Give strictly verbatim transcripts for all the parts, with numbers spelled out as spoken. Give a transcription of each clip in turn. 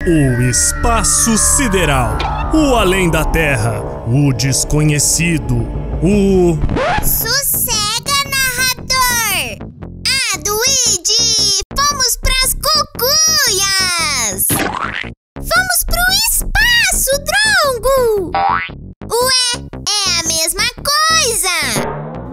O espaço sideral, o além da Terra, o desconhecido, o... Sossega, narrador! Aduide! Fomos pras cucuias! Vamos pro espaço, Drongo! Ué, é a mesma coisa!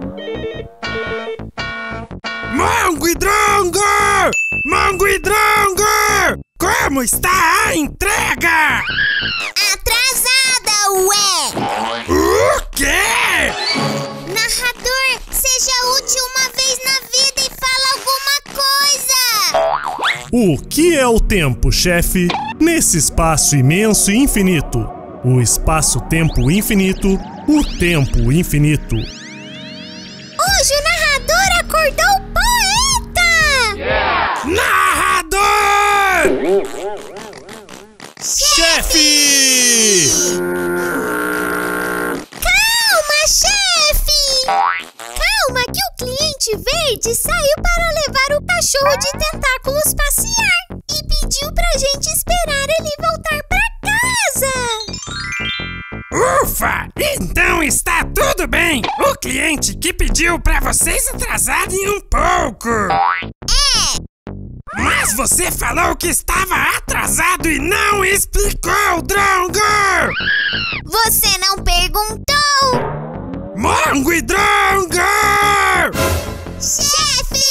Mongo e Drongo! Mongo e Drongo! Como está a entrega? Atrasada, ué! O quê? Narrador, seja útil uma vez na vida e fala alguma coisa! O que é o tempo, chefe? Nesse espaço imenso e infinito. O espaço-tempo infinito, o tempo infinito. Hoje o narrador acordou poeta! Yeah. Narrador! Chefe! Calma, chefe! Calma que o cliente verde saiu para levar o cachorro de tentáculos passear e pediu pra gente esperar ele voltar pra casa! Ufa! Então está tudo bem! O cliente que pediu pra vocês atrasarem um pouco! É! Mas você falou que estava atrasado e não explicou, Drongo! Você não perguntou! Mongo e Drongo! Chefe!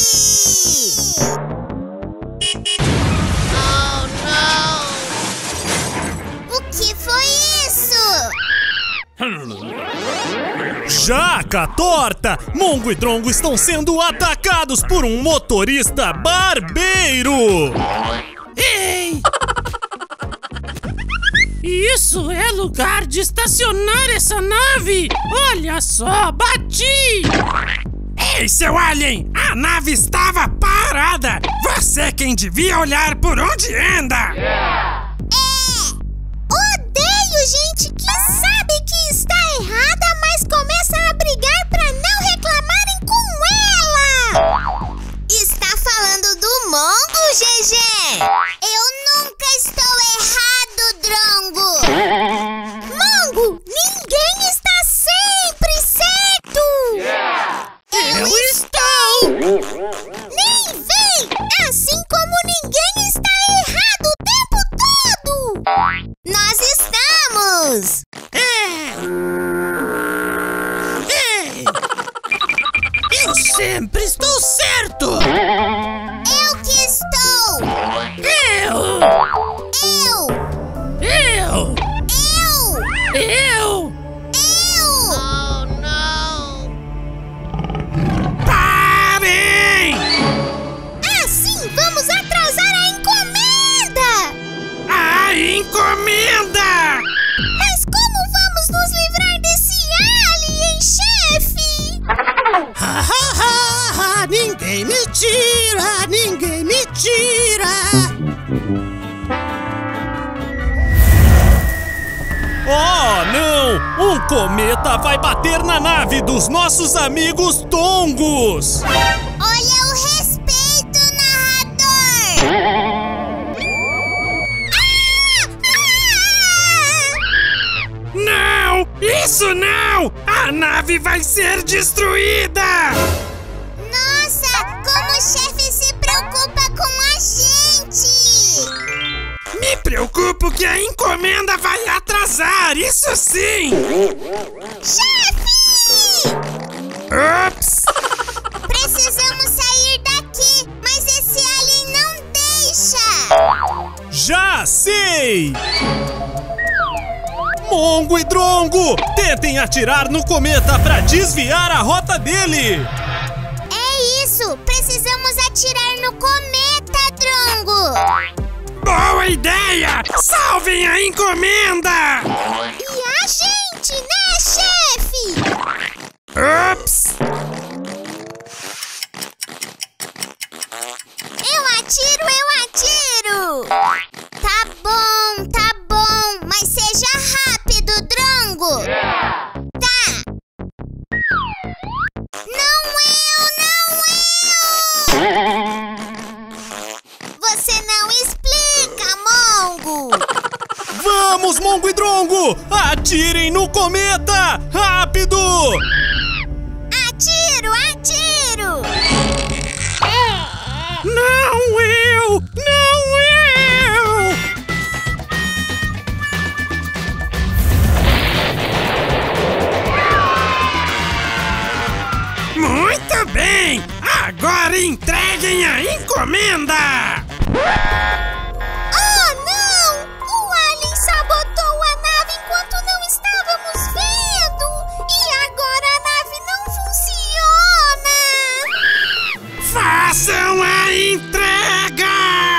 Oh, não! O que foi isso? Jaca torta! Mongo e Drongo estão sendo atacados por um motorista barbeiro! Ei! Isso é lugar de estacionar essa nave! Olha só, bati! Ei, seu alien! A nave estava parada! Você é quem devia olhar por onde anda! É! Odeio gente que sabe que está errada, mas começa a brigar pra não reclamarem com ela! Está falando do Mongo, G G? Eu nunca estou errado, Drongo! Mongo, ninguém está sempre certo! Eu, Eu estou! Nem vem! Assim como ninguém está errado o tempo todo! Nós estamos! É! É! Eu sempre estou certo! Eu que estou! Eu! Eu! Eu! Eu! Eu! Eu! Oh, não! Parem! Assim vamos atrasar a encomenda! A encomenda! Mas como vamos nos livrar desse alien, chefe? Ha, ha, ha, ha, ninguém me tira! Ninguém me tira! Oh, não! Um cometa vai bater na nave dos nossos amigos tongos! Olha o respeito, narrador! Ah! Não! Isso não! A nave vai ser destruída! Nossa, como o chefe se preocupa com a gente! Me preocupo que a encomenda vai atrasar, isso sim! Chefe! Ups! Precisamos sair daqui, mas esse alien não deixa! Já sei! Mongo e Drongo, tentem atirar no cometa para desviar a rota dele! É isso! Precisamos atirar no cometa, Drongo! Boa ideia! Salvem a encomenda! E a gente, né, chefe? Ups! Eu atiro, eu atiro! Tá bom, tá bom, mas seja rápido, Drongo! Tá! Não eu, não eu! Você não explica, Mongo! Vamos, Mongo e Drongo! Atirem no cometa! Rápido! Atiro, atiro! Não eu! Não eu! Muito bem! Agora entreguem a encomenda! Oh, não! O alien sabotou a nave enquanto não estávamos vendo! E agora a nave não funciona! Façam a entrega!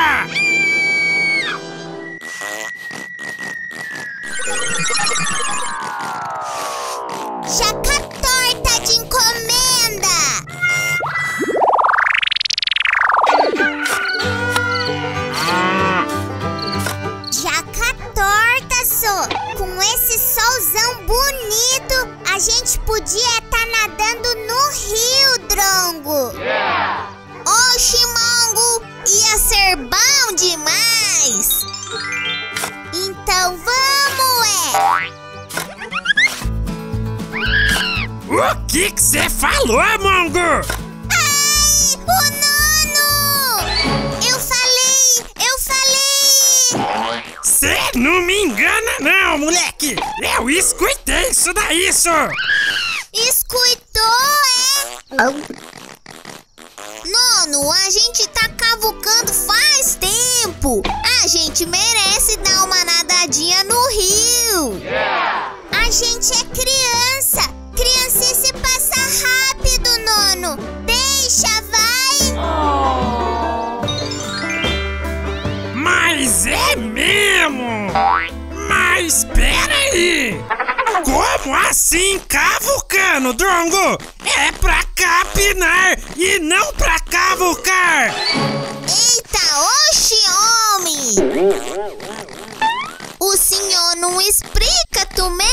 Jaca torta de encomenda! Jaca torta, só! Com esse solzão bonito, a gente podia estar nadando no rio, Drongo! Oxi, Mongo! Ia ser bom demais! Então vamos, é! O que que você falou, Mongo? Ai, o Nono! Eu falei, eu falei! Você não me engana não, moleque! Eu escutei isso daí, só! Escutou, é? Nono, a gente tá cavucando faz tempo! A gente merece dar uma nadadinha no rio! A gente é criança! Criancice passa rápido, Nono! Deixa, vai! Mas é mesmo! Mas peraí! Como assim cavucando, Drongo? É pra capinar e não pra cavucar! Eita, oxe, homem! O senhor não explica também?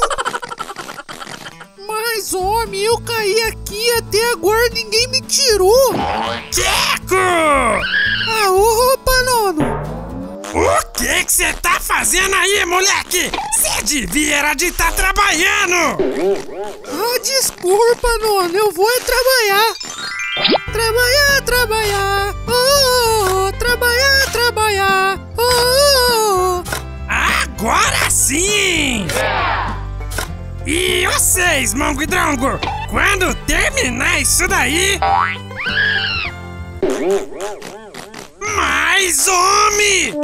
Mas, homem, eu caí aqui até agora ninguém me tirou. Queco! Ah, ô, roupa, Nono. O que que você tá fazendo aí, moleque? Você devia era de estar trabalhando! Ah, desculpa, Nono, eu vou é trabalhar. Trabalhar, trabalhar. Oh, oh, oh. Trabalhar, trabalhar. Oh, oh, oh. Agora sim! E vocês, Mongo e Drongo, quando terminar isso daí... Mais homem!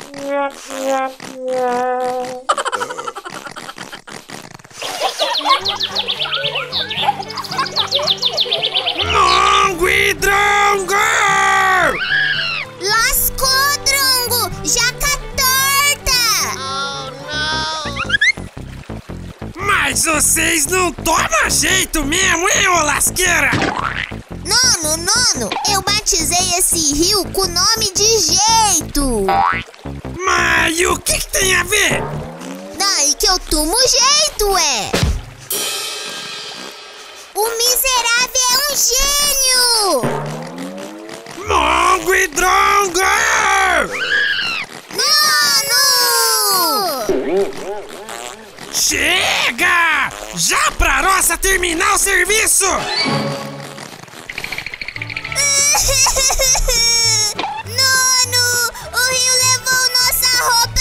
Mongo e Drongo! Lascou, Drongo! Jaca torta! Mas vocês não tomam jeito mesmo, hein, ô lasqueira? Nono, Nono, eu batizei esse rio com nome de jeito! Mas e o que que tem a ver? Daí que eu tomo jeito, é! O miserável é um gênio! Mongo e Drongo! Nono! Chega! Já pra nossa terminar o serviço! Nono! O rio levou nossa roupa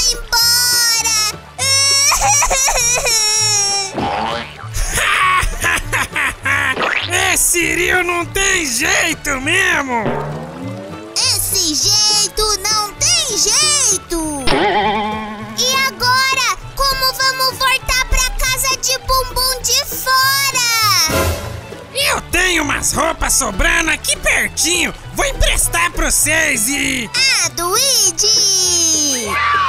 embora! Esse rio não tem jeito mesmo! Esse jeito não tem jeito! E agora, como vamos voltar pra casa de bumbum de fora? Eu tenho umas roupas sobrando aqui pertinho. Vou emprestar pra vocês e... Ah, Duíde!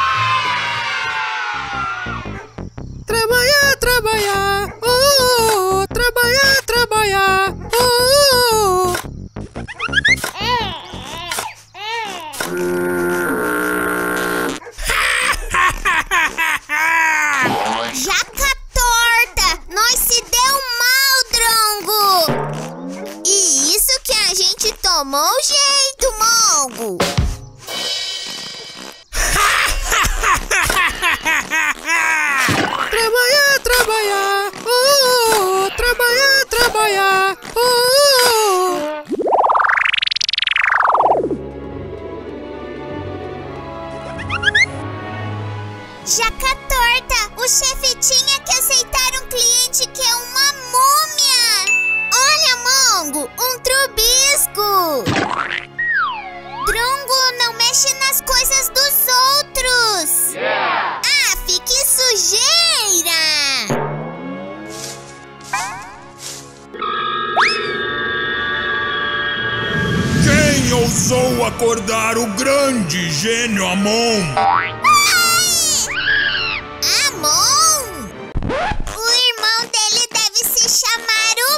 Trabalhar, trabalhar. Oh, oh, oh. Trabalhar, trabalhar. Oh, oh, oh. Jaca torta! Nós se deu mal, Drongo! E isso que a gente tomou jeito, Mongo! trabalhar. Oh, oh, oh. Jaca torta, o chefe tinha que aceitar um cliente que é uma múmia. Olha, Mongo, um trubisco. Drongo, não mexe nas coisas dos outros. Yeah. Ah, fique sujeira. Quem ousou acordar o grande gênio Amon? Amon? O irmão dele deve se chamar o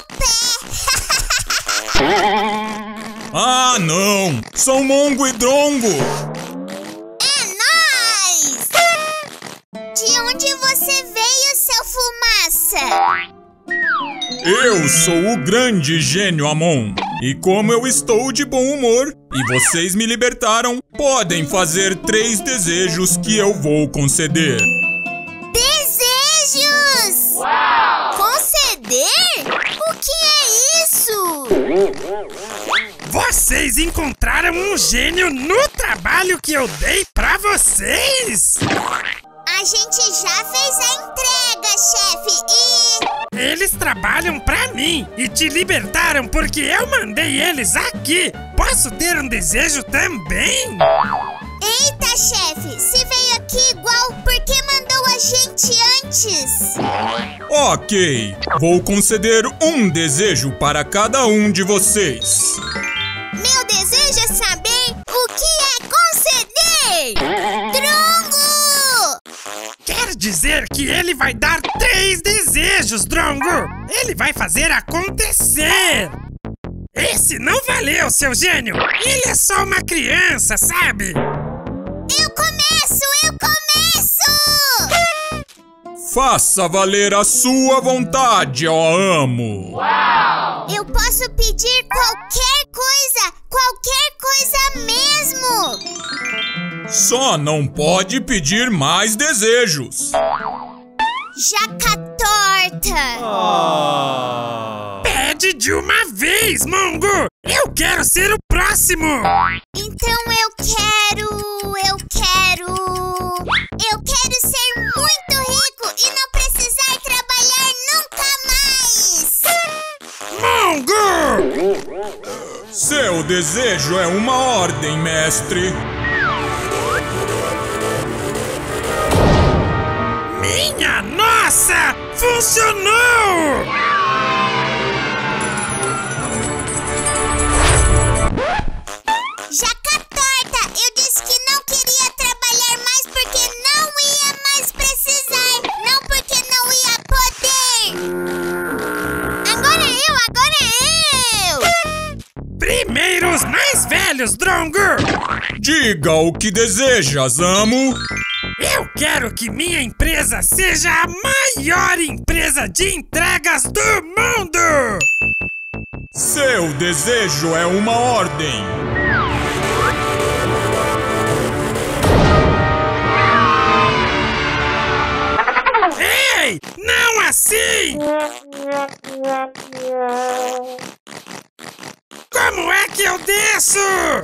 Pé. Ah, não! São Mongo e Drongo! É nóis! De onde você veio, seu fumaça? Eu sou o grande gênio Amon. E como eu estou de bom humor e vocês me libertaram, podem fazer três desejos que eu vou conceder. Desejos! Uau! Conceder? O que é isso? Vocês encontraram um gênio no trabalho que eu dei pra vocês? A gente já fez a entrega, chefe, e... Eles trabalham pra mim e te libertaram porque eu mandei eles aqui. Posso ter um desejo também? Eita, chefe, se veio aqui igual, por que mandou a gente antes? Ok, vou conceder um desejo para cada um de vocês. Meu desejo é saber o que é conceder! Drongo! Quer dizer que ele vai dar três desejos, Drongo! Ele vai fazer acontecer! Esse não valeu, seu gênio! Ele é só uma criança, sabe? Eu começo! Eu começo! Faça valer a sua vontade, ó amo! Uau! Eu posso pedir qualquer coisa! Qualquer coisa mesmo! Só não pode pedir mais desejos. Jaca torta! Oh. Pede de uma vez, Mongo! Eu quero ser o próximo! Então eu quero... Eu quero... Eu quero ser muito rico e não precisar trabalhar nunca mais! Mongo! Seu desejo é uma ordem, mestre. Minha nossa! Funcionou! Jaca torta, eu disse que não queria trabalhar mais porque não ia mais precisar, não porque não ia poder. Agora eu, agora eu! Primeiro os mais velhos, Drongo! Diga o que desejas, amo. Eu quero que minha empresa seja a maior empresa de entregas do mundo! Seu desejo é uma ordem. Ei! Não assim! Como é que eu desço?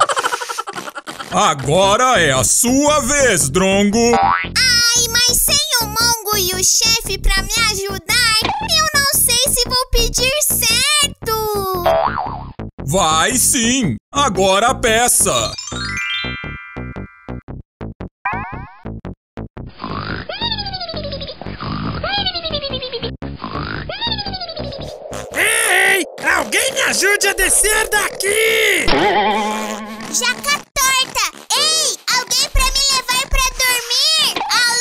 Agora é a sua vez, Drongo. Ai, mas sem o Mongo e o chefe pra me ajudar, eu não sei se vou pedir certo. Vai sim. Agora peça. Ei! Alguém me ajude a descer daqui! Jaca torta! Ei! Alguém pra me levar pra dormir?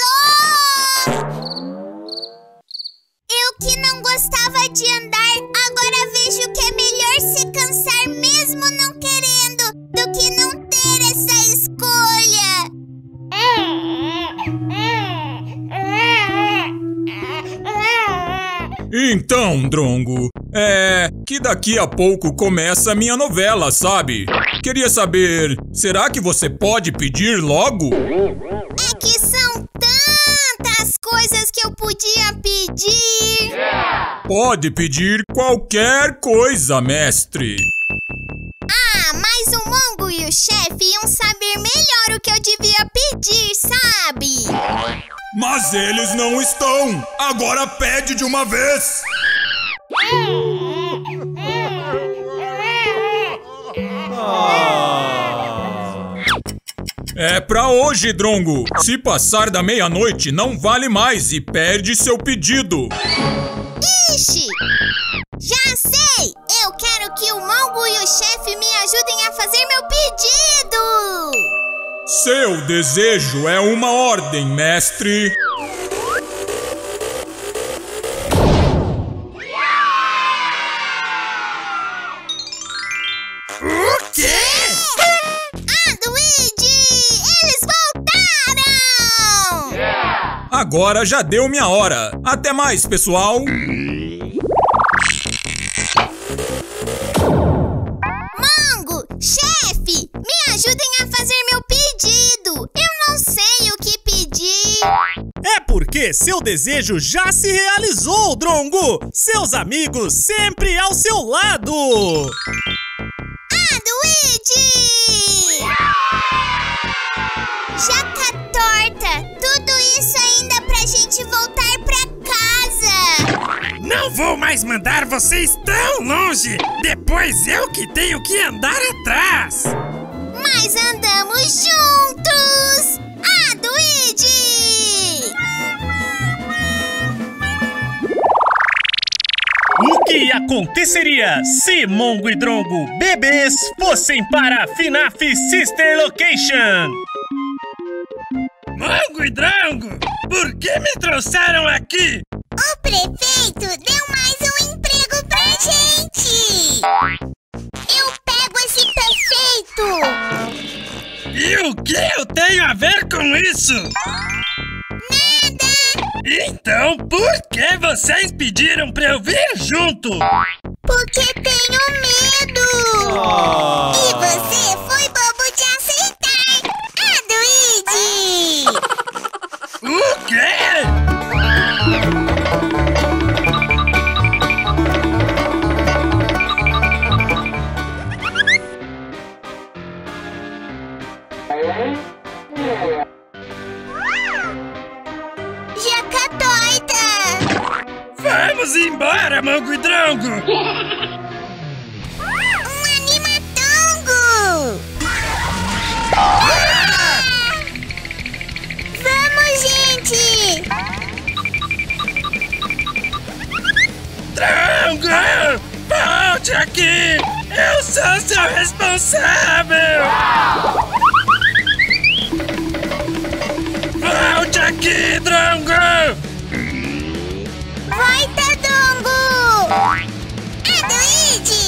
Alô? Eu que não gostava de andar, agora vejo que é melhor se cansar mesmo não querendo do que não ter essa escolha. Então, Drongo, é que daqui a pouco começa a minha novela, sabe? Queria saber, será que você pode pedir logo? É que são tantas coisas que eu podia pedir. Pode pedir qualquer coisa, mestre. Ah, mas o Mongo e o chefe iam saber melhor o que eu devia pedir, sabe? Mas eles não estão. Agora pede de uma vez. É pra hoje, Drongo. Se passar da meia-noite, não vale mais e perde seu pedido. Ixi! Já sei! Eu quero que o Mongo e o chefe me ajudem a fazer meu pedido! Seu desejo é uma ordem, mestre. O quê? Agora já deu minha hora. Até mais, pessoal. Mongo, chefe, me ajudem a fazer meu pedido. Eu não sei o que pedir. É porque seu desejo já se realizou, Drongo. Seus amigos sempre ao seu lado. Ah, Luigi! Jaca torta, tudo isso ainda pra gente voltar pra casa. Não vou mais mandar vocês tão longe. Depois eu que tenho que andar atrás. Mas andamos juntos. Ah, Luigi! O que aconteceria se Mongo e Drongo bebês fossem para a FNAF Sister Location? Mongo e Drongo, por que me trouxeram aqui? O prefeito deu mais um emprego pra gente. Eu pego esse prefeito. E o que eu tenho a ver com isso? Nada. Então, por que vocês pediram pra eu vir junto? Porque tenho medo. Oh. E você foi bobo de aceitar. Ah, Luigi! O quê? Jaca doida! Vamos embora, Mongo e Drongo! Um animatongo! Ah! Vamos, gente! Drongo! Volte aqui! Eu sou seu responsável! Volte aqui, Drongo! Volta, Dongo! É Luigi!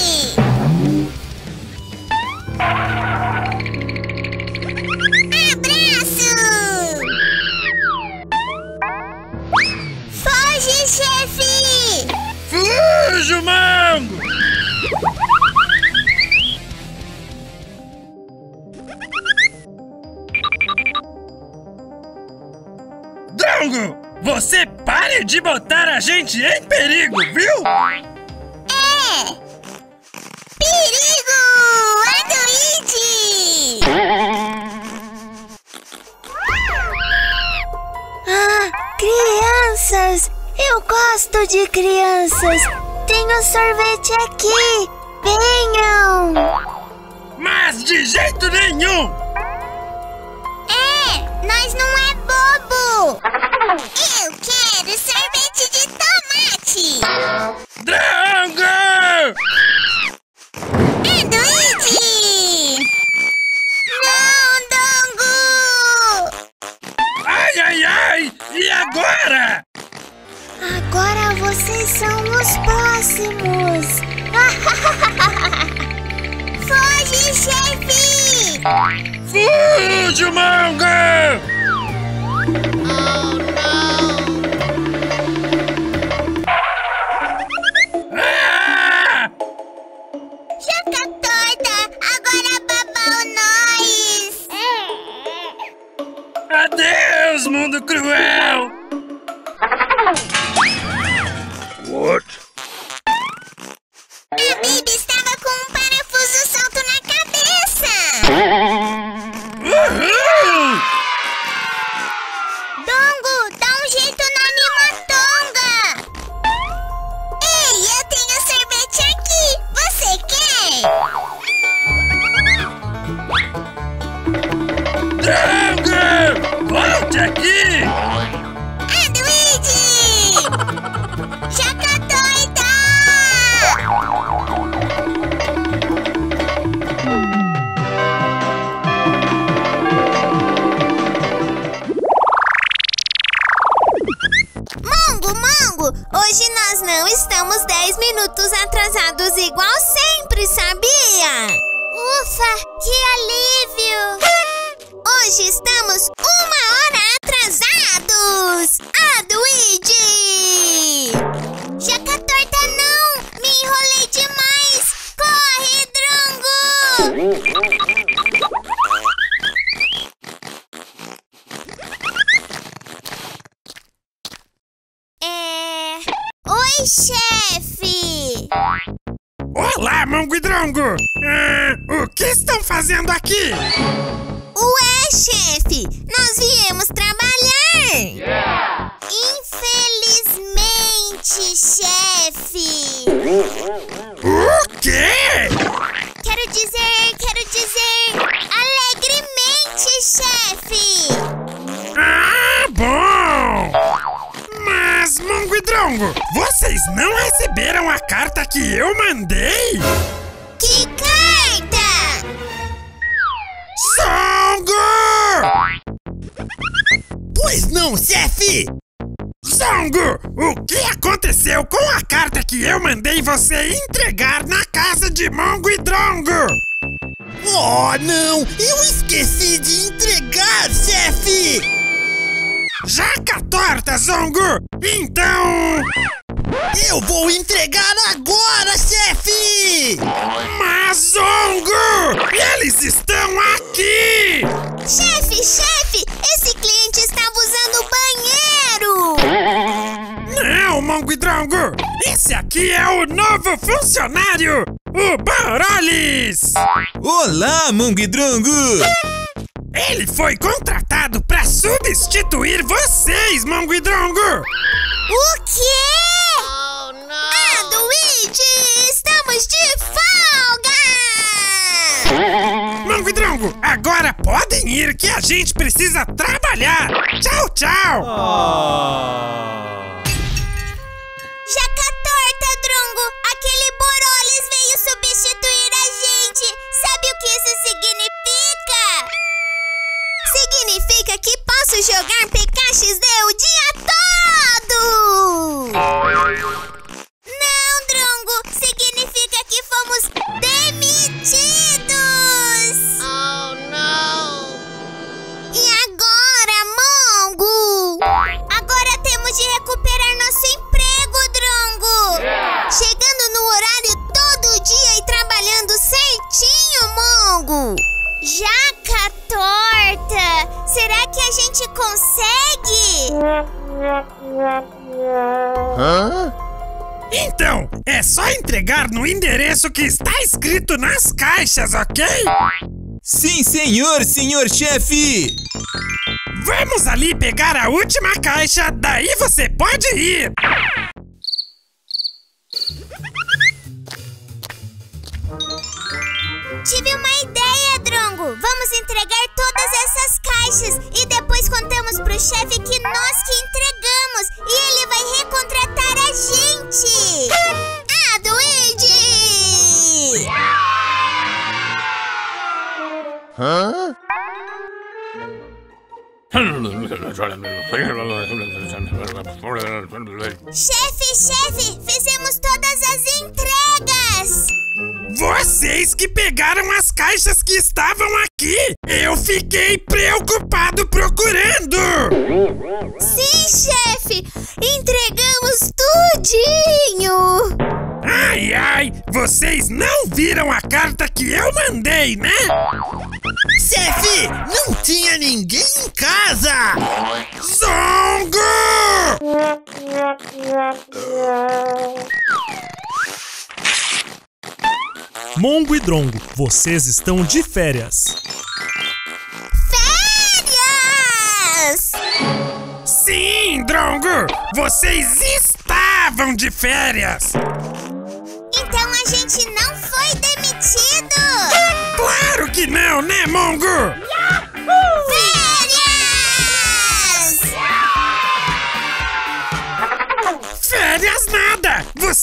Abraço! Foge, chefe! Fujo, Mongo! Drongo, você pare de botar a gente em perigo, viu? É! Perigo! É Luigi! Ah, crianças! Eu gosto de crianças! Tenho sorvete aqui! Venham! Mas de jeito nenhum! É! Nós não é bobo! Eu quero sorvete de tomate! Drongo! É Luigi! Não, Dongo! Ai, ai, ai! E agora? Agora vocês são os próximos! Foge, chefe! Fujo, Mongo! Oh, não! Ah! Jaca torta! Agora babau nós! Adeus, mundo cruel! What? aqui! Luigi! Jaca doida! Mongo, Mongo! Hoje nós não estamos dez minutos atrasados igual sempre, sabia? Ufa, que alívio! Hoje estamos uma hora atrasados! Ah, Luigi! Jaca torta não! Me enrolei demais! Corre, Drongo! É... Oi, chefe! Olá, Mongo e Drongo! Ah, o que estão fazendo aqui? Ué, chefe, nós viemos trabalhar! Yeah. Infelizmente, chefe! O quê? Quero dizer, quero dizer, alegremente, chefe! Ah, bom! Mas, Mongo e Drongo, vocês não receberam a carta que eu mandei? Que carta? Zongo! Pois não, chefe! Zongo, o que aconteceu com a carta que eu mandei você entregar na casa de Mongo e Drongo? Oh, não! Eu esqueci de entregar, chefe! Jaca torta, Zongo! Então... Eu vou entregar agora, chefe! Mas, Zongo! Eles estão aqui! Chefe, chefe! Esse cliente estava usando o banheiro! Não, Mongo e Drongo! Esse aqui é o novo funcionário! O Borolis! Olá, Mongo e Drongo! Ele foi contratado para substituir vocês, Mongo e Drongo! O quê? Oh, não! Ah, Luigi! Estamos de folga! Mongo e Drongo, agora podem ir que a gente precisa trabalhar! Tchau, tchau! Oh. Jaca torta, Drongo! Aquele Borolis veio substituir a gente! Sabe o que isso significa? Significa que posso jogar P K X D o dia todo! Não, Drongo! Significa que fomos demitidos! Oh, não! E agora, Mongo? Agora temos de recuperar nosso emprego, Drongo! Yeah. Chegando no horário todo dia e trabalhando certinho, Mongo! Jaca torta! Será que a gente consegue? Hã? Então, é só entregar no endereço que está escrito nas caixas, ok? Sim, senhor, senhor chefe! Vamos ali pegar a última caixa, daí você pode ir! Tive uma ideia, Drongo! Vamos entregar todas essas caixas e depois contamos pro chefe que nós que entregamos e ele vai recontratar a gente! Ah, Luigi! Hã? Chefe, chefe! Fizemos todas as entregas! Vocês que pegaram as caixas que estavam aqui! Eu fiquei preocupado procurando! Sim, chefe! Entregamos tudinho! Ai, ai! Vocês não viram a carta que eu mandei, né? Chefe, não tinha ninguém em casa! Zongo! Mongo e Drongo, vocês estão de férias. Férias! Sim, Drongo! Vocês estavam de férias! Então a gente não foi demitido! Claro que não, né, Mongo? Férias!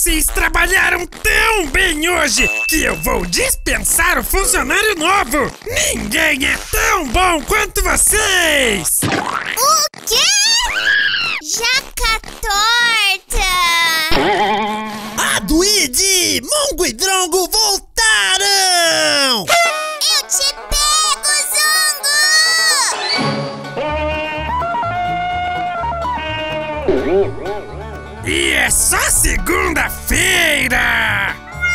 Vocês trabalharam tão bem hoje que eu vou dispensar o funcionário novo! Ninguém é tão bom quanto vocês! O quê? Jaca torta! Aduíde, Mongo e Drongo voltaram! Eu te pego, Zongo! E é só segunda-feira!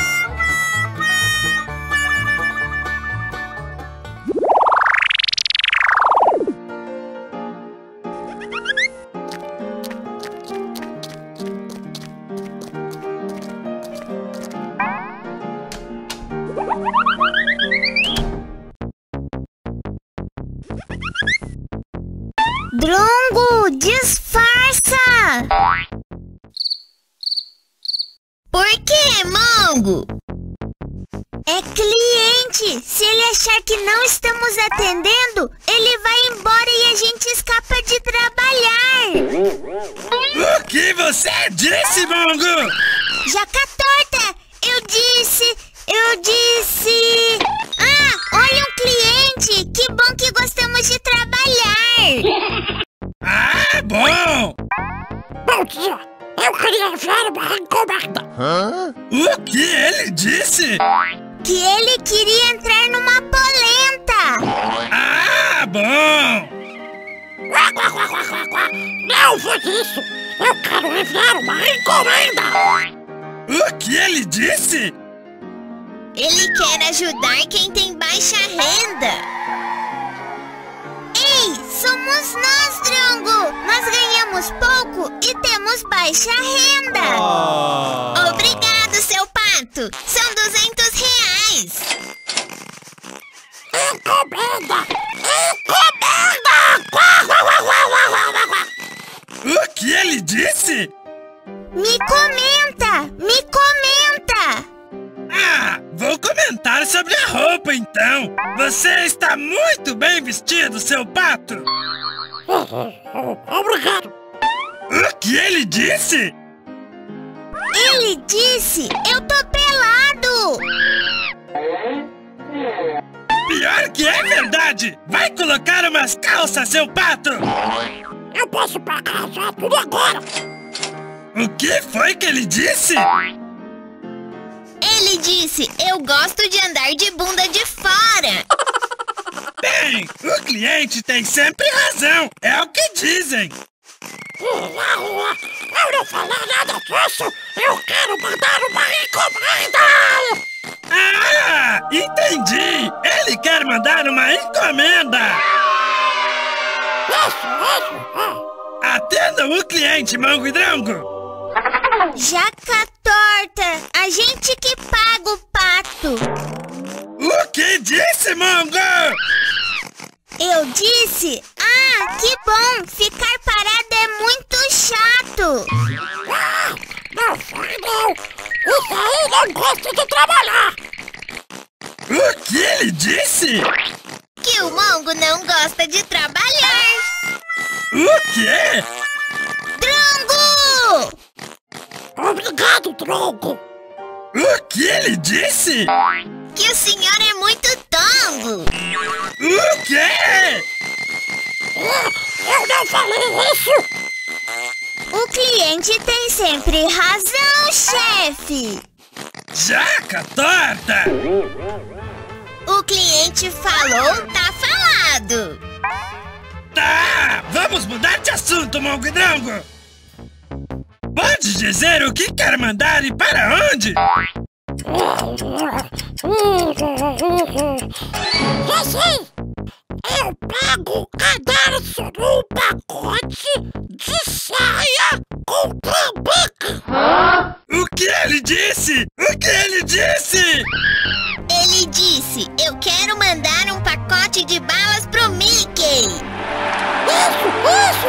Drongo, disfarça! Por que, Mongo? É cliente! Se ele achar que não estamos atendendo, ele vai embora e a gente escapa de trabalhar! O que você disse, Mongo? Jaca torta! Eu disse... Eu disse... Ah, olha um cliente! Que bom que gostamos de trabalhar! Ah, bom! Bom dia! Eu queria enviar uma encomenda! Hã? O que ele disse? Que ele queria entrar numa polenta! Ah, bom! Quá, quá, quá, quá, quá, quá. Não foi isso! Eu quero enviar uma encomenda! O que ele disse? Ele quer ajudar quem tem baixa renda! Ei, somos nós, Drongo! Nós ganhamos pouco e temos baixa renda! Oh. Obrigado, seu pato! São duzentos reais! Encomenda! Encomenda! Quá, quá, quá, quá, quá, quá, quá. O que ele disse? Me comenta! Me comenta! Ah, vou comentar sobre a roupa então. Você está muito bem vestido, seu pato. Obrigado! O que ele disse? Ele disse, eu tô pelado! Pior que é verdade. Vai colocar umas calças, seu pato. Eu posso pagar já tudo agora! O que foi que ele disse? Ele disse, eu gosto de andar de bunda de fora! Bem, o cliente tem sempre razão. É o que dizem. Eu não falei nada disso! Eu quero mandar uma encomenda! Ah, entendi. Ele quer mandar uma encomenda. Isso, isso! Atendam o cliente, Mongo e Drongo. Jaca torta, a gente que paga o pato! O que disse, Mongo? Eu disse, ah, que bom, ficar parado é muito chato! Ah, não foi não! Isso aí não gosta de trabalhar! O que ele disse? Que o Mongo não gosta de trabalhar! O quê? Drongo! Obrigado, Drongo! O que ele disse? Que o senhor é muito tongo! O quê? Eu não falei isso! O cliente tem sempre razão, chefe! Jaca torta! O cliente falou, tá falado! Tá, vamos mudar de assunto, Mongo e Drongo. Pode dizer o que quer mandar e para onde? Já sei! Eu pago o cadarço num pacote de saia com trambique! O que ele disse? O que ele disse? Ele disse, eu quero mandar um pacote de balas pro Mickey! Isso, isso!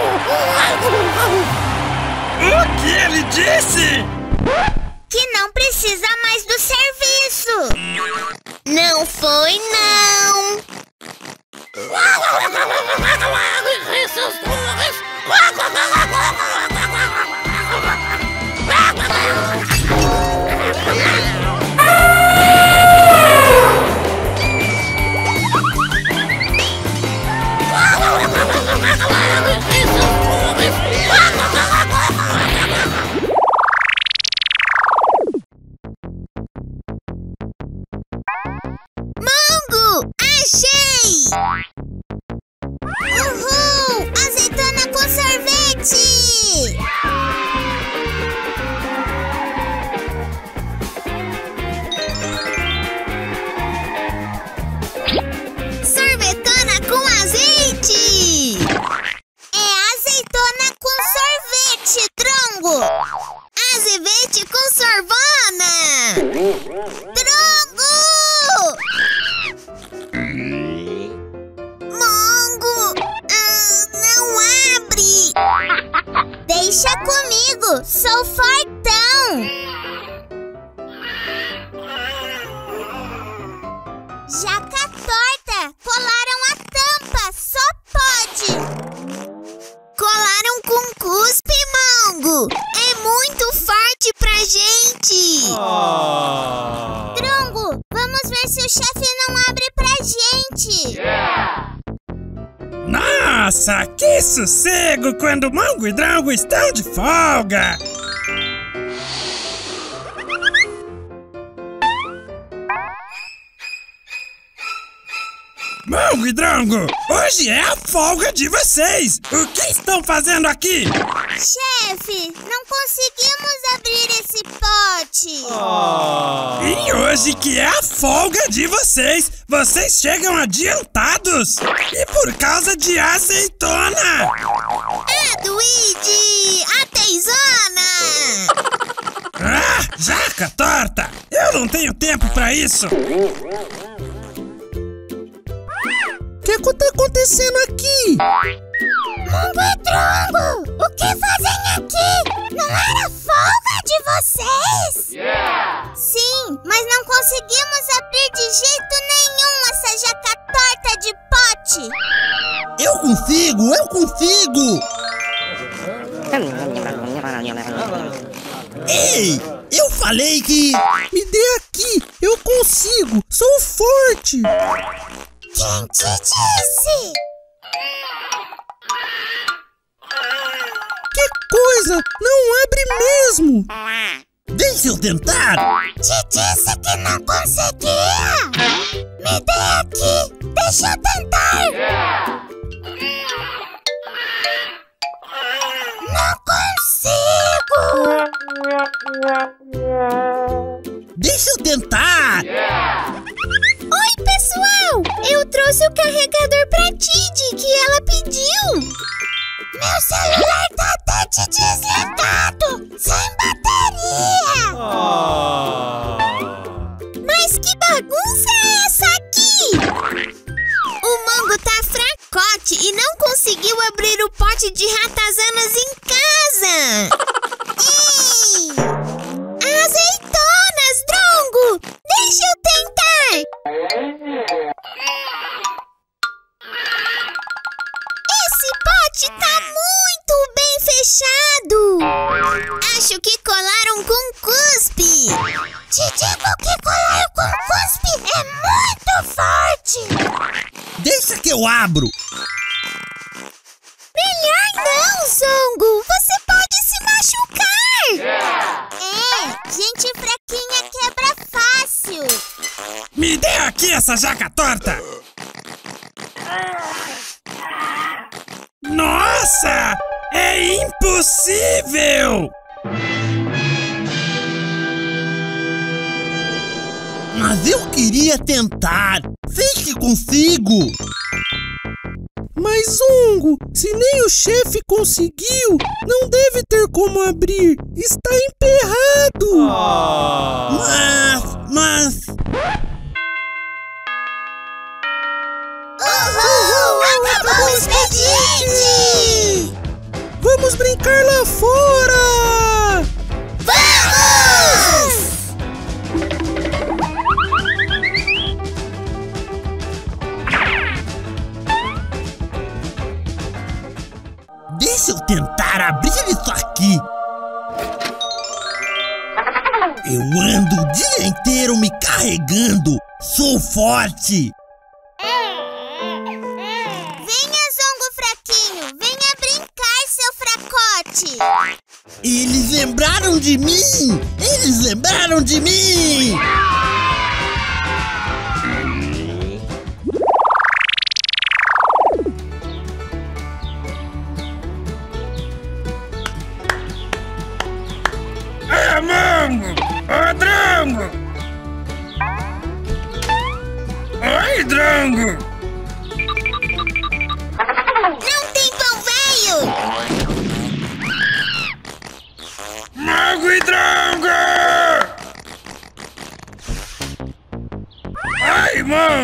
O que ele disse? Que não precisa mais do serviço! Não foi, não! Esses dois! Drongo! Azeite com sorvana! Drongo! Mongo! Ah, não abre! Deixa comigo! Sou fortão! Jaca torta! Colaram a tampa! Só pode! Colaram com cuspe, Mongo! É muito forte pra gente! Oh. Drongo, vamos ver se o chefe não abre pra gente! Nossa, que sossego quando Mongo e Drongo estão de folga! Mongo e Drongo, hoje é a folga de vocês! O que estão fazendo aqui? Chefe, não conseguimos abrir esse pote! Oh. E hoje que é a folga de vocês, vocês chegam adiantados! E por causa de azeitona! Luigi, a teizona! Ah, jaca torta! Eu não tenho tempo pra isso! O que que tá acontecendo aqui? Mongo e Drongo, o que fazem aqui? Não era folga de vocês? Yeah. Sim, mas não conseguimos abrir de jeito nenhum essa jaca torta de pote. Eu consigo, eu consigo! Ei, eu falei que... Me dê aqui, eu consigo, sou forte. Quem te disse? Que coisa, não abre mesmo. Deixa eu tentar! Te disse que não conseguia! Me dê aqui! Deixa eu tentar! Não consigo! Deixa eu tentar! Oi, pessoal! Eu trouxe o carregador pra Tid que ela pediu! Meu celular tá até te desligado! Sem bateria! Oh. Mas que bagunça é essa aqui? O Mongo tá fracote e não conseguiu abrir o pote de ratazanas em casa! Ei! Azeitonas, Drongo! Deixa eu tentar! Esse pote tá muito bem fechado! Acho que colaram com cuspe! Te digo que colar com cuspe é muito forte! Deixa que eu abro! Melhor não, Zongo! Você pode se machucar! É, gente fraquinha quebra fácil! Me dê aqui essa jaca torta! Nossa! É impossível! Mas eu queria tentar! Sei que consigo! Mas, Zongo, se nem o chefe conseguiu, não deve ter como abrir. Está emperrado. Oh. Mas, mas... Uhul! Acabou o expediente! Vamos brincar lá fora! Vamos! Deixa eu tentar abrir isso aqui! Eu ando o dia inteiro me carregando! Sou forte! Venha, Zongo fraquinho! Venha brincar, seu fracote! Eles lembraram de mim! Eles lembraram de mim! Ah, Mongo! Ô, Drongo! Oi, Drongo! Não tem pão velho!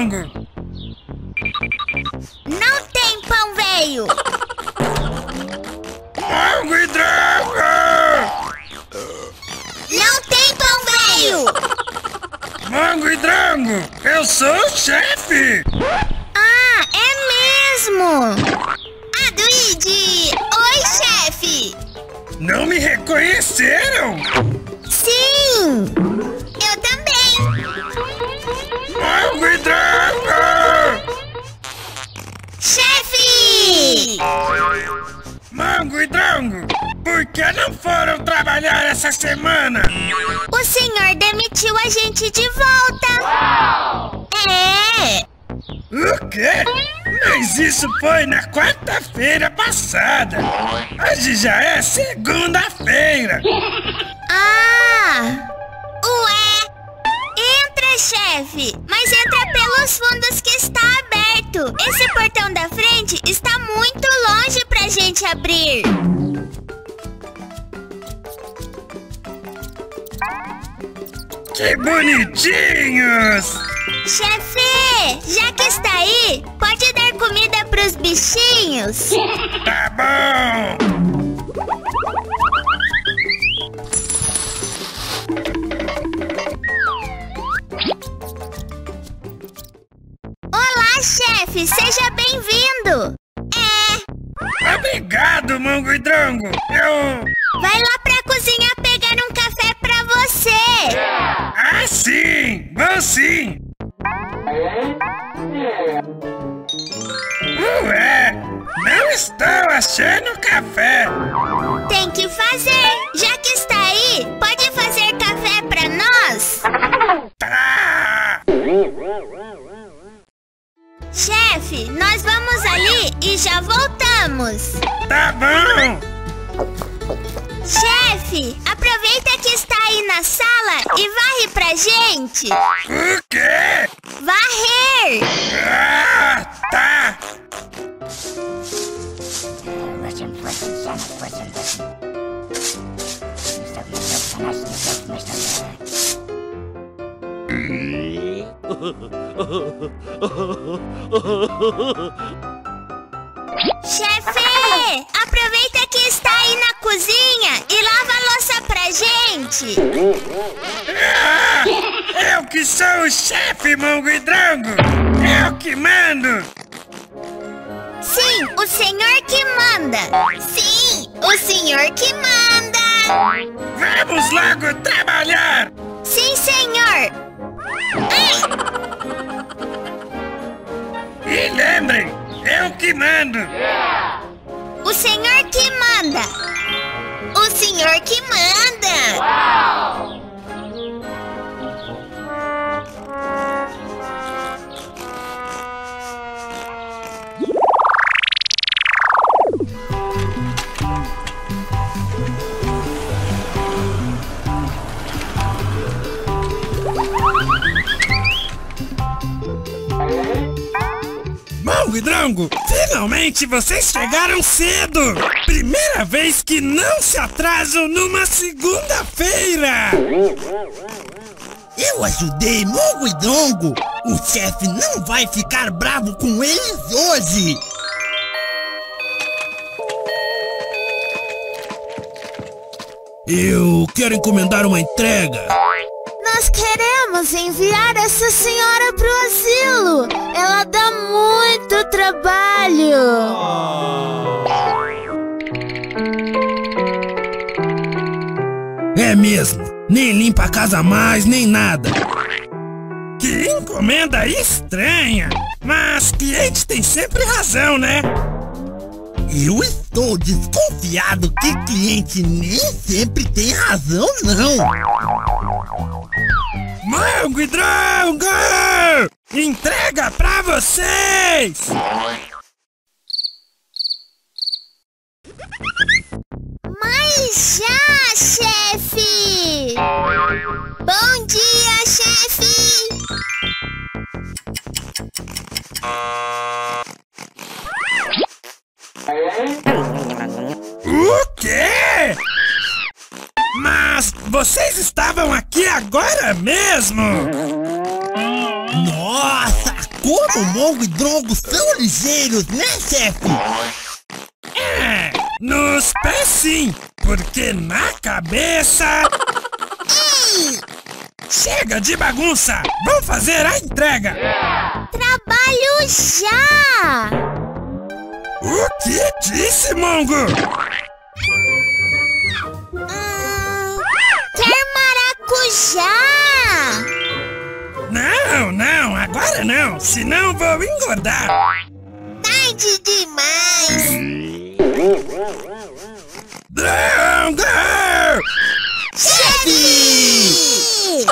Drongo! Não tem pão velho! Mongo e Drongo! Não tem pão velho! Mongo e Drongo! Eu sou o chefe! Ah, é mesmo! Aduide! Oi, chefe! Não me reconheceram? Sim! Eu também! Mongo e Drongo! Chefe! Mongo e Drongo! Por que não foram trabalhar essa semana? O senhor demitiu a gente de volta! É! O quê? Mas isso foi na quarta-feira passada! Hoje já é segunda-feira! Ah! Ué! Entra, chefe! Mas entra pelos fundos que está aberto! Esse portão da frente está muito longe pra gente abrir! Que bonitinhos! Chefe! Já que está aí, pode dar comida pros bichinhos? Tá bom! Olá, chefe! Seja bem-vindo! É! Obrigado, Mongo e Drongo! Eu... Vai lá pra cozinha pegar um café pra você! Ah, sim! Vou sim! Ué! Não estou achando café! Tem que fazer! Já que está aí, pode fazer café pra nós? Tá! Chefe, nós vamos ali e já voltamos! Tá bom! Chefe, aproveita que está aí na sala e varre pra gente! O quê? Varrer! Ah, tá! Chefe, aproveita que está aí na cozinha e lava a louça pra gente! Ah, eu que sou o chefe, Mongo e Drongo! Eu que mando! Sim, o senhor que manda! Sim, o senhor que manda! Vamos logo trabalhar! Sim, senhor! Ai! E lembrem, eu que mando! O senhor que manda! O senhor que manda! Mongo e Drongo, finalmente vocês chegaram cedo! Primeira vez que não se atrasam numa segunda-feira! Eu ajudei Mongo e Drongo. O chefe não vai ficar bravo com eles hoje. Eu quero encomendar uma entrega. Nós queremos enviar essa senhora pro asilo! Ela dá muito trabalho! É mesmo. Nem limpa a casa mais, nem nada. Que encomenda estranha! Mas cliente tem sempre razão, né? Eu estou desconfiado que cliente nem sempre tem razão, não. Mongo e Drongo! Entrega pra vocês! Mas já, chefe! Bom dia, chefe! O quê? Mas vocês estavam aqui agora mesmo? Nossa, O Mongo e Drongo são ligeiros, né, chefe? É, nos pés sim, porque na cabeça... Ei! Chega de bagunça! Vamos fazer a entrega! Trabalho já! O que disse, Mongo? Hum, quer maracujá? Não, não, agora não, senão vou engordar. Tarde demais! Drongo! Chefe!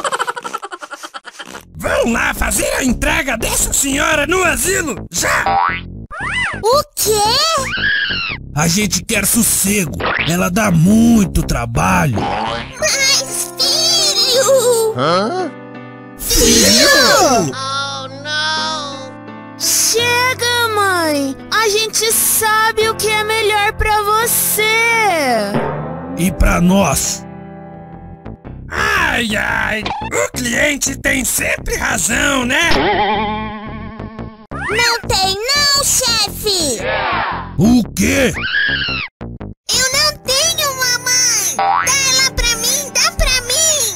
Vão lá fazer a entrega dessa senhora no asilo, já! O quê? A gente quer sossego. Ela dá muito trabalho. Mas, filho! Hã? Filho! Oh, não! Chega, mãe! A gente sabe o que é melhor pra você! E pra nós? Ai, ai, o cliente tem sempre razão, né? Não tem não, chefe! O quê? Eu não tenho mamãe! Dá ela pra mim, dá pra mim!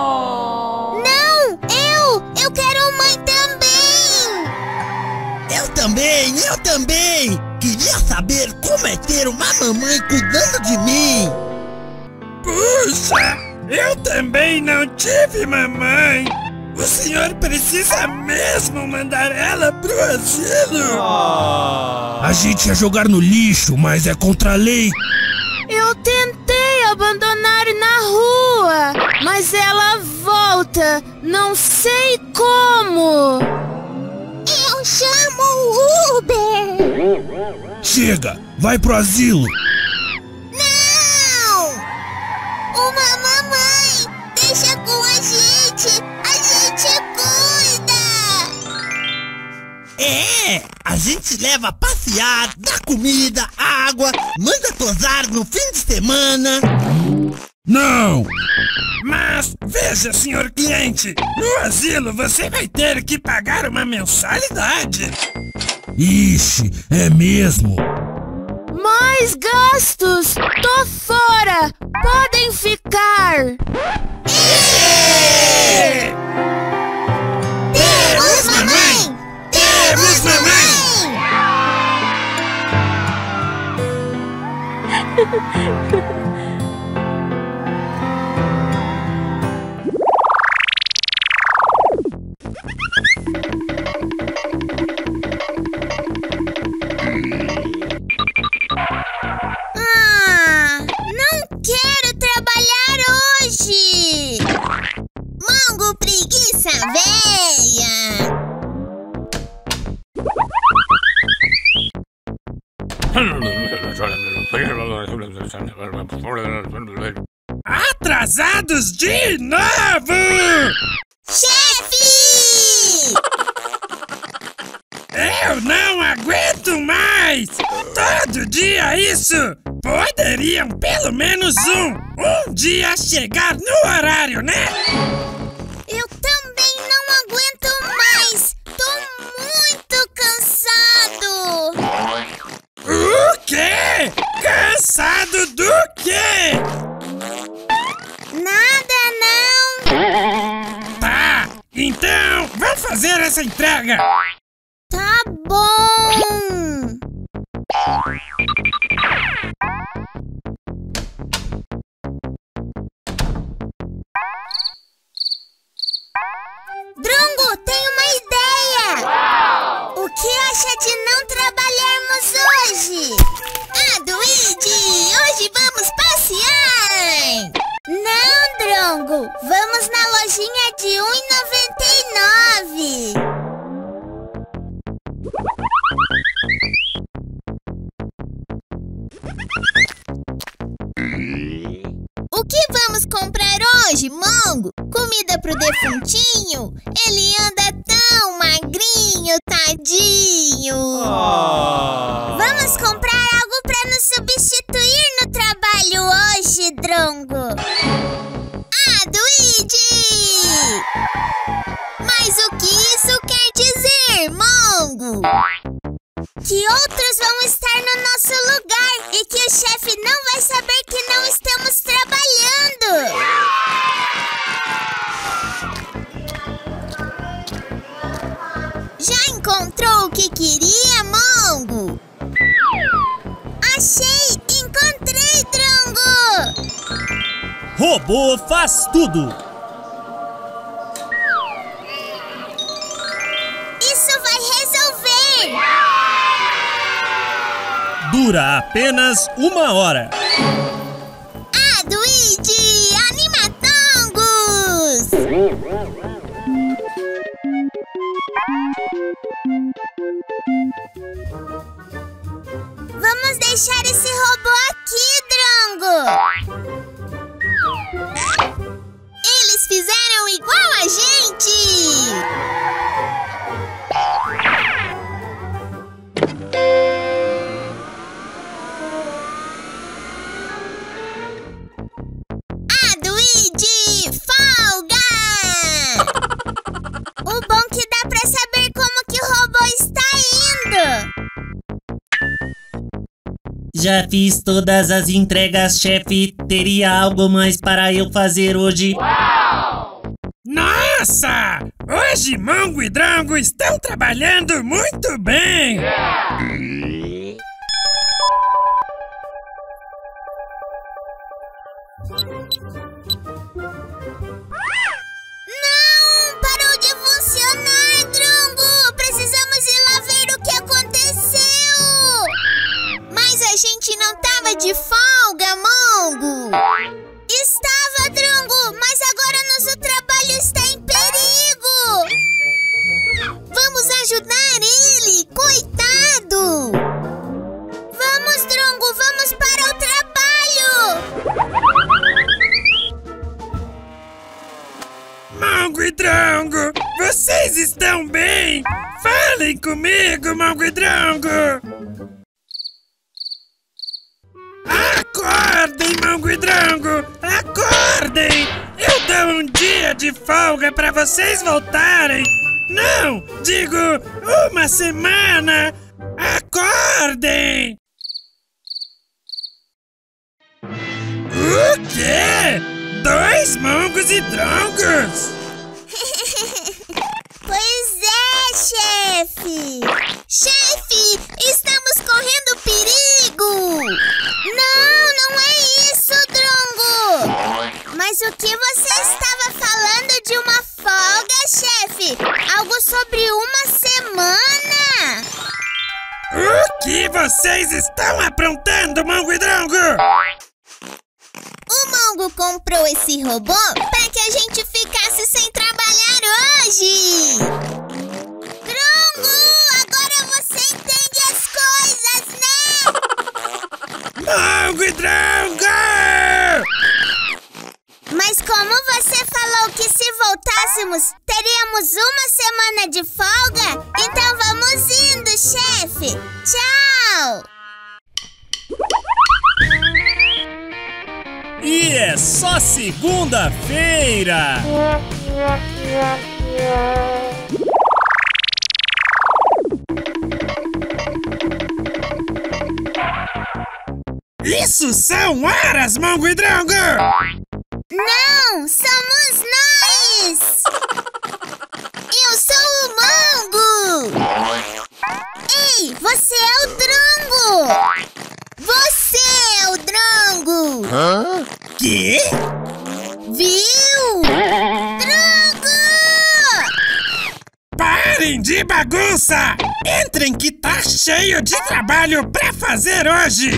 Não, eu! Eu quero mãe também! Eu também, eu também! Queria saber como é ter uma mamãe cuidando de mim! Puxa, eu também não tive mamãe! O senhor precisa mesmo mandar ela pro asilo? A gente ia jogar no lixo, mas é contra a lei. Eu tentei abandonar na rua, mas ela volta. Não sei como. Eu chamo o Uber! Chega, vai pro asilo. Não! Uma mamãe! Deixa com a gente! A gente cuida! É, a gente leva a passear, dá comida, água, manda tosar no fim de semana. Não! Mas, veja, senhor cliente, no asilo você vai ter que pagar uma mensalidade. Ixi, é mesmo? Mais gastos! Tô fora! Podem ficar! É! Temos mamãe! Temos mamãe! Ah, não quero trabalhar hoje! Mongo preguiça véia! Atrasados de novo! Chefe! Eu não aguento mais! Todo dia isso! Poderiam pelo menos um, um dia chegar no horário, né? Eu também não aguento mais! Tô muito cansado! O quê? Cansado do quê? Nada não! Tá, então vamos fazer essa entrega! Tá bom! Drongo, tenho uma ideia! O que acha de não trabalharmos hoje? Ah, Duíde, hoje vamos passear! Não, Drongo, vamos na lojinha de um e noventa e nove. O que vamos comprar hoje, Mongo? Comida pro defuntinho? Ele anda tão magrinho, tadinho! Ah. Vamos comprar algo pra nos substituir no trabalho hoje, Drongo! Ah, Duíde! Mas o que isso quer dizer, Mongo? Robô faz tudo. Isso vai resolver. Dura apenas uma hora. Aduide Animatongos! Vamos deixar esse robô aqui, Drongo! Eles fizeram igual a gente! Aduide Folga! O bom que dá pra saber como que o robô está indo! Já fiz todas as entregas, chefe. Teria algo mais para eu fazer hoje? Uau! Nossa! Hoje Mongo e Drongo estão trabalhando muito bem! Yeah! Não! Parou de funcionar, Drongo! Precisamos ir lá ver o que aconteceu! Mas a gente não tava de folga, Mongo! Estava, Drongo, mas agora nosso trabalho está em perigo! Vamos ajudar ele, coitado! Vamos, Drongo, vamos para o trabalho! Mongo e Drongo, vocês estão bem? Falem comigo, Mongo e Drongo! Acordem, Mongo e Drongo! Acordem! Eu dou um dia de folga pra vocês voltarem! Não! Digo, uma semana! Acordem! O quê? Dois Mongos e Drongos? Pois é, chefe! Chefe, estamos correndo perigo! Não, não é isso, Drongo! Mas o que você estava falando de uma folga, chefe? Algo sobre uma semana? O que vocês estão aprontando, Mongo e Drongo? O Mongo comprou esse robô para que a gente ficasse sem trabalhar hoje! Drongo, agora você entende as coisas, né? Mongo e Drongo! Mas como você falou que se voltássemos, teríamos uma semana de folga, então vamos indo, chefe! Tchau! E é só segunda-feira! Isso são horas, Mongo e Drongo! Não, somos nós! Eu sou o Mongo! Ei, você é o Drongo! Você é o Drongo! Hã? Quê? Viu? Drongo! Parem de bagunça! Entrem que tá cheio de trabalho pra fazer hoje!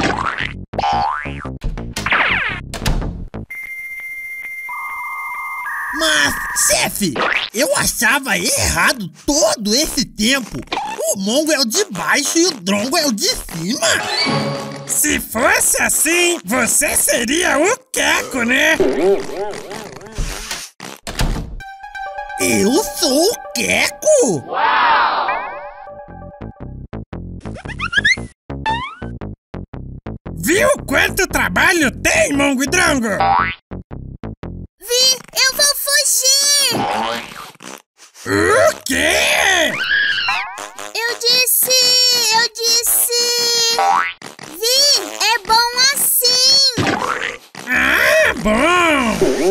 Mas, chefe, eu achava errado todo esse tempo. O Mongo é o de baixo e o Drongo é o de cima. Se fosse assim, você seria o Queco, né? Eu sou o Queco? Uau! Viu quanto trabalho tem, Mongo e Drongo? Vi, eu vou fugir! O quê? Eu disse, eu disse... Vi, é bom assim! Ah, bom!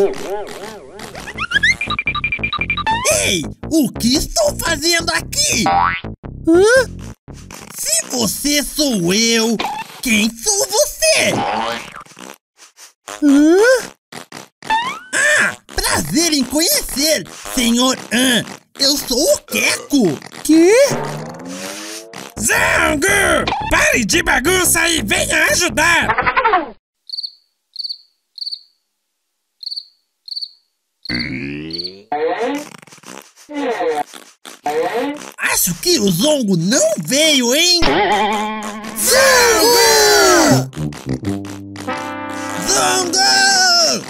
Ei, o que estou fazendo aqui? Hã? Se você sou eu, quem sou você? Hã? Prazer em conhecer, senhor An. Eu sou o Queco. Quê? Zongo! Pare de bagunça e venha ajudar! Acho que o Zongo não veio, hein? Zongo! Zongo!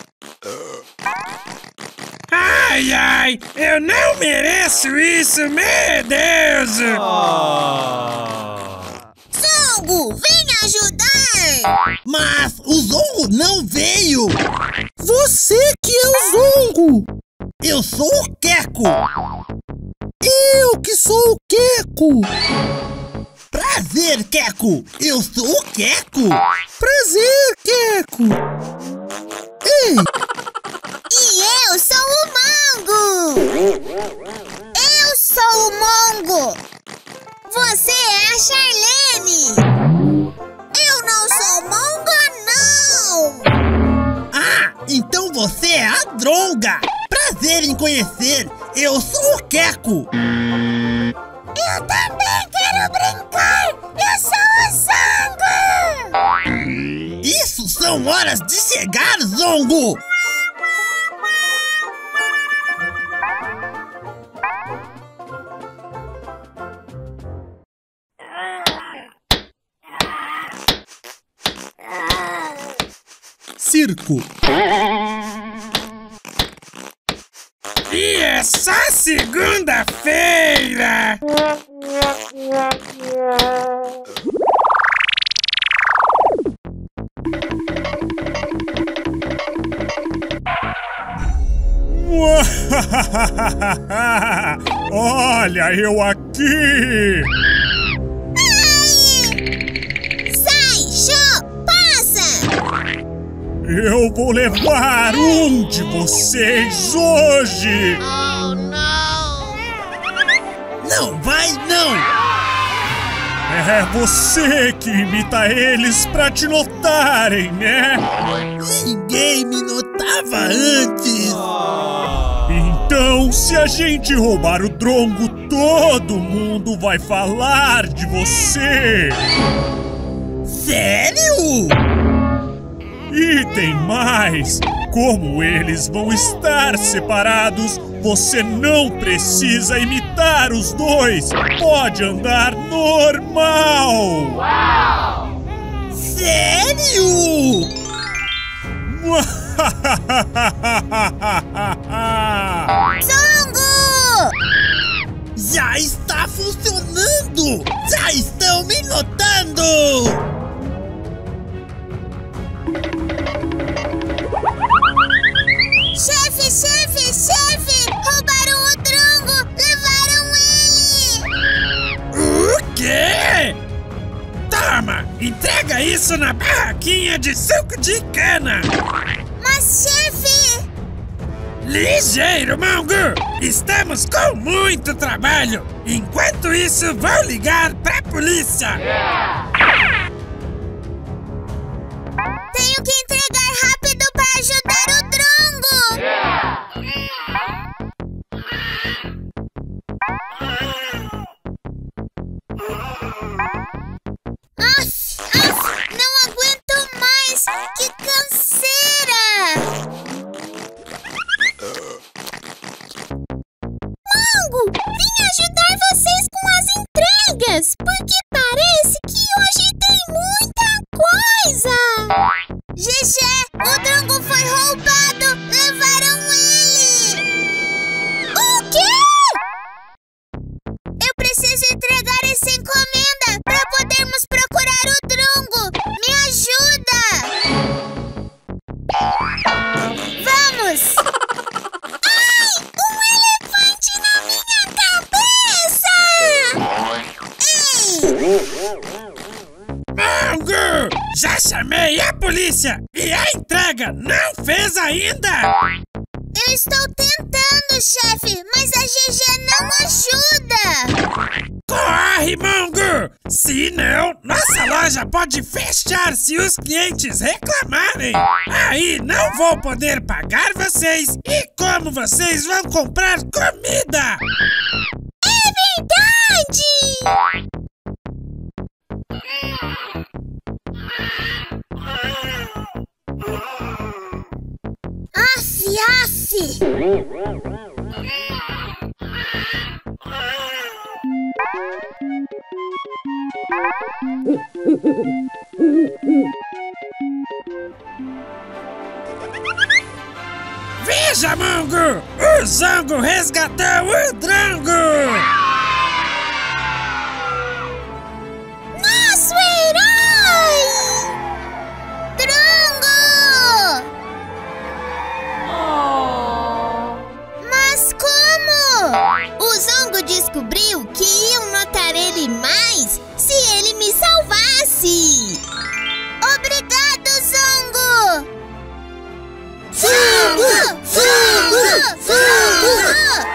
Ai, ai! Eu não mereço isso, meu Deus! Oh. Zongo, vem ajudar! Mas o Zongo não veio! Você que é o Zongo! Eu sou o Queco! Eu que sou o Queco! Prazer, Queco! Eu sou o Queco! Prazer, Queco! Ei! E eu sou o Mongo! Eu sou o Mongo! Você é a Charlene! Eu não sou Monga, não! Ah, então você é a Dronga! Prazer em conhecer! Eu sou o Queco! Eu também quero brincar! Eu sou o Zongo! Isso são horas de chegar, Zongo! Circo. E é só segunda-feira! Olha eu aqui! Ai! Sai, show! Passa! Eu vou levar um de vocês hoje! Oh, não! Não vai, não! É você que imita eles pra te notarem, né? Ninguém me notava antes! Então, se a gente roubar o Drongo, todo mundo vai falar de você! Sério? E tem mais! Como eles vão estar separados, você não precisa imitar os dois! Pode andar normal! Uau! Sério? Zongo! Já está funcionando! Já estão me notando! Chefe, chefe, chefe! Roubaram o Drongo! Levaram ele! O quê? Toma! Entrega isso na barraquinha de suco de cana! Mas, chefe! Ligeiro, Mongo! Estamos com muito trabalho! Enquanto isso, vou ligar pra polícia! Tenho que entregar rápido pra ajudar o Drongo! Aff, aff, não aguento mais! Que canseira! Mongo, vim ajudar vocês com as entregas, porque parece que hoje tem muita coisa! Gegé, o Drongo foi roubado! Levaram ele! O quê? Eu preciso entregar essa encomenda para podermos procurar o Drongo! Me ajuda! Vamos! Ai! Um elefante na minha cabeça! Ei! Mongo! Já chamei a polícia! E a entrega não fez ainda! Eu Eu estou tentando, chefe, mas a G G não ajuda. Corre, Mongo! Se não, nossa loja pode fechar se os clientes reclamarem. Aí não vou poder pagar vocês. E como vocês vão comprar comida? É verdade! Aff, aff! Veja, Mongo! O Zongo resgatou o Drongo! Nosso herói! Drongo! Oh. Mas como? O Zongo descobriu que iam notar ele mais se ele me salvasse! Obrigado, Zongo! Zongo! Zongo! Zongo!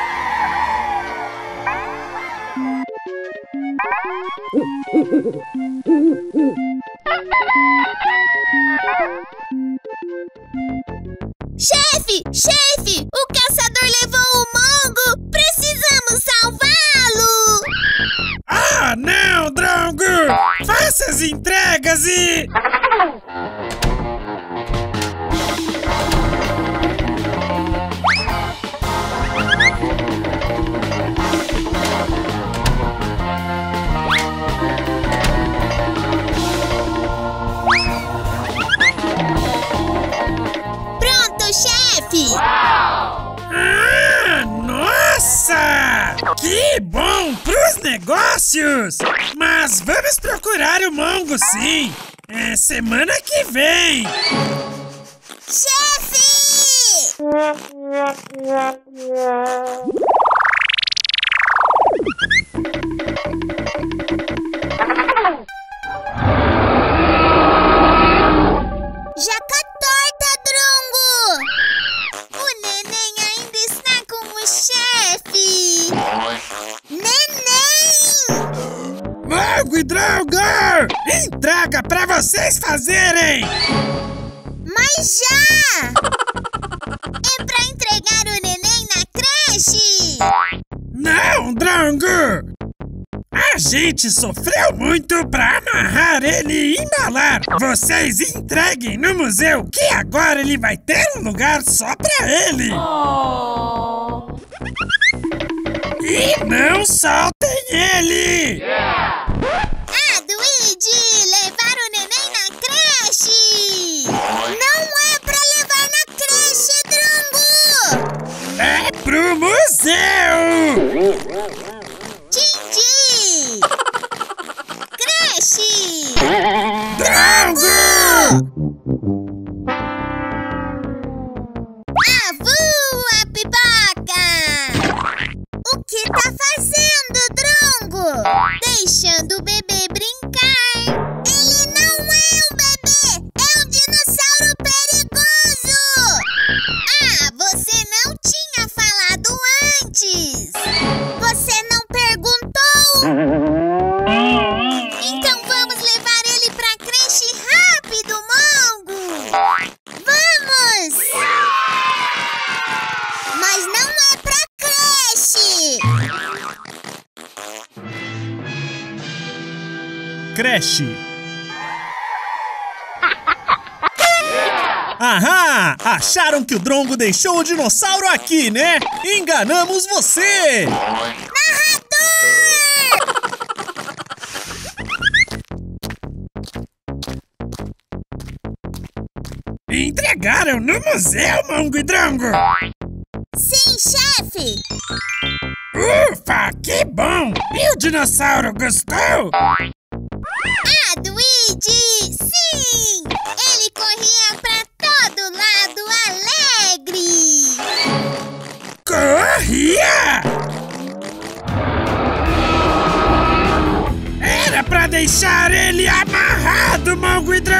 Chefe! Chefe! O caçador levou o Mongo! Precisamos salvá-lo! Ah, não, Drongo! Faça as entregas e... Ah, nossa! Que bom pros negócios! Mas vamos procurar o Mongo, sim! É semana que vem! Chefe! Jaca torta, Drongo! O neném ainda está com o chefe! Neném! Mongo e Drongo! Entrega pra vocês fazerem! Mas já! É pra entregar o neném na creche! Não, Drongo! A gente sofreu muito pra amarrar ele e embalar. Vocês entreguem no museu que agora ele vai ter um lugar só pra ele. Oh. E não soltem ele! Yeah. Ah, Duíde! Levar o neném na creche! Não é pra levar na creche, Drongo! É pro museu! Tindi! Creche! Drongo! Avua, pipoca! O que tá fazendo, Drongo? Deixando o bebê brincar! Ele não é um bebê! É um dinossauro perigoso! Ah, você não tinha falado antes! Você não perguntou? Então vamos levar ele pra creche rápido, Mongo! Vamos! Mas não é pra creche! Creche. Ahá! Acharam que o Drongo deixou o dinossauro aqui, né? Enganamos você! Narrador! Entregaram no museu, Mongo e Drongo! Sim, chefe! Ufa, que bom! E o dinossauro gostou? Ah, Duíde! Sim! Ele corria pra todo lado alegre! Corria! Era pra deixar ele amarrado, Mongo e Drongo!